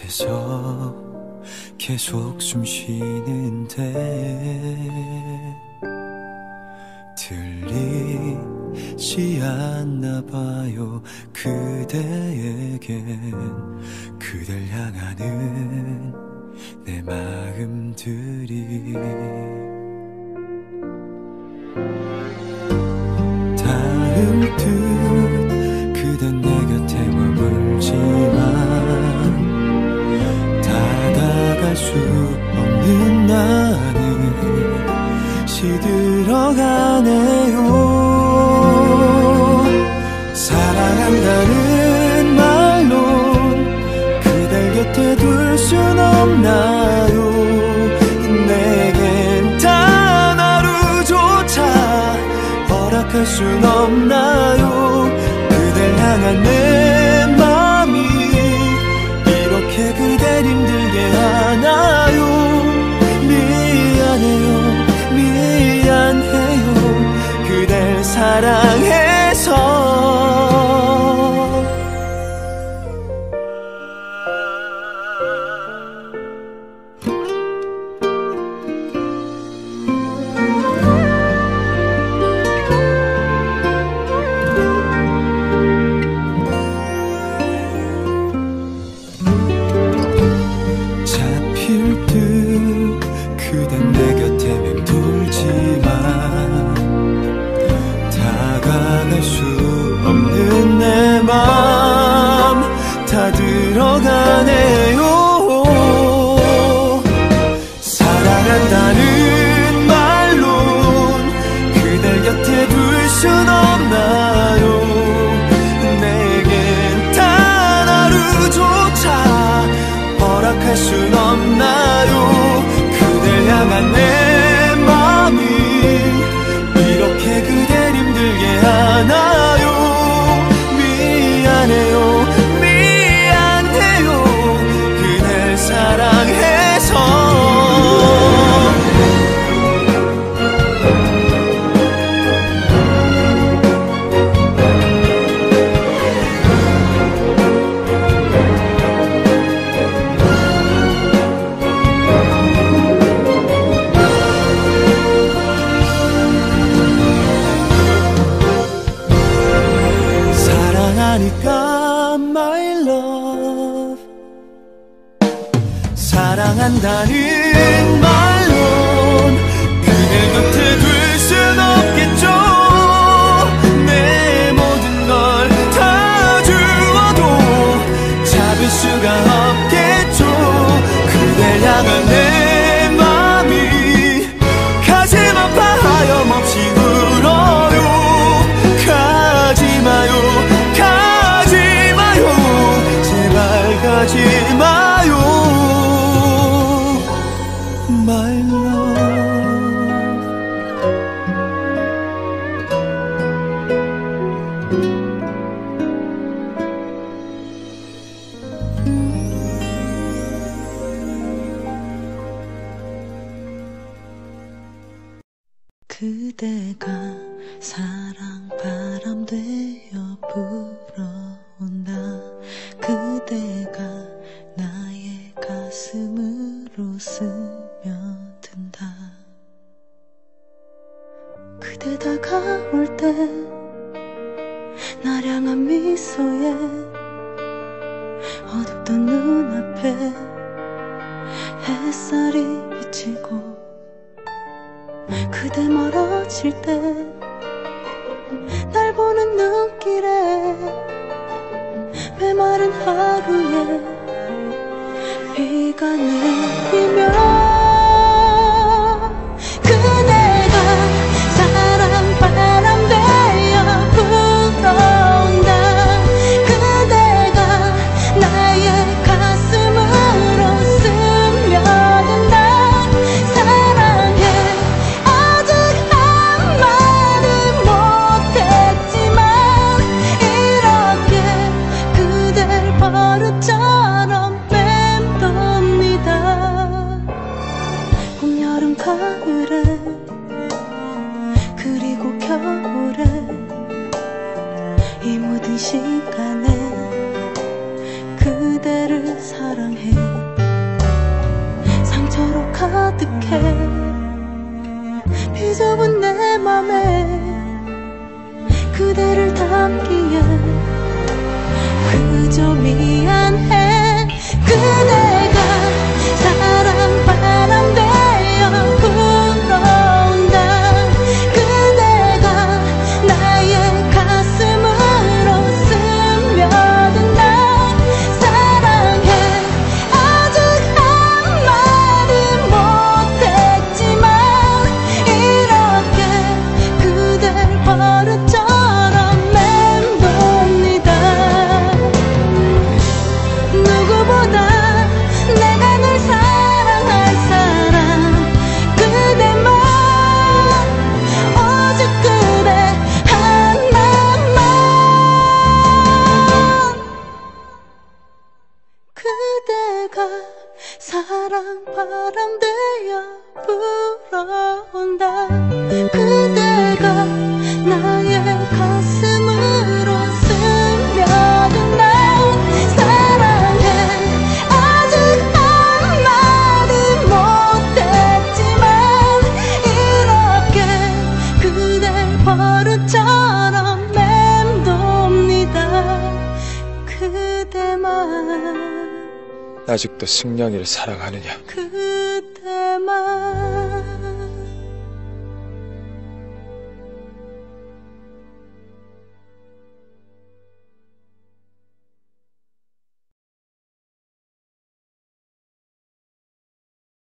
안에서 계속 숨 쉬는데 들리지 않나 봐요. 그대에겐 그댈 향하는 내 마음들이 닿을 듯 그댄 내 곁에 머물지만 다가갈 수 없는 나는 시들어가네요. 사랑한다는 말로 그댈 곁에 둘 순 없나요? 내겐 단 하루조차 허락할 순 없나요? 그댈 향한 내 맘이 이렇게 그댈 힘들게 하나요? 미안해요, 미안해요. 그댈 사랑해서 잡힐 듯 그댄 내 곁에 맴돌지만 다가갈 수 없는 내 맘 다 들어가네요. 사랑한다는 말론 그댈 곁에 둘 순 없나요? 내겐 단 하루조차 허락할 순 없나요? 그댈 향한 내 맘이 이렇게 그댈 힘들게 하나요? 미안해요, 미안해요. 그댈 사랑해서 사랑하니까 my love 사랑한다는 말론 그대 곁에 둘 순 없겠죠. 내 모든 걸 다 주어도 잡을 수가 없겠죠. 그댈 향한 내 맘이 가슴 아파 하염없이 울어요. 가지마요, 가지마요, 제발 가지마요 my love. 그대가 사랑바람 되어 불어온다. 그대가 나의 가슴으로 스며든다. 그대 다가올 때 날 향한 미소에 어둡던 눈앞에 햇살이 비치고 그대 멀어질 때 날 보는 눈길에 메마른 하루에 비가 내리면 그대가 사랑바람 되어 불어온다. 그대가 나의 가슴으로 스며든다. 사랑해 아직 한마디 못했지만 이렇게 그댈 버릇처럼 맴돕니다. 어떡해 비좁은 내 맘에 그대를 담기에 그저 미안해 그대가 사랑 바람 되어 불어온다 그대가 나의 가슴으로 스며든다 사랑해 아직 한마디 못했지만 이렇게 그댈 버릇처럼 맴돕니다 누구보다 내가 널 사랑할 사람 그대만 오직 그대 하나만 그대가 사랑 바람 되어 불어온다 그대가 나의 가슴으로 스며든다 사랑해 아직 한마디 못했지만 이렇게 그댈 버릇처럼 맴돕니다 그대만 아직도 승냥이를 사랑하느냐? 그대만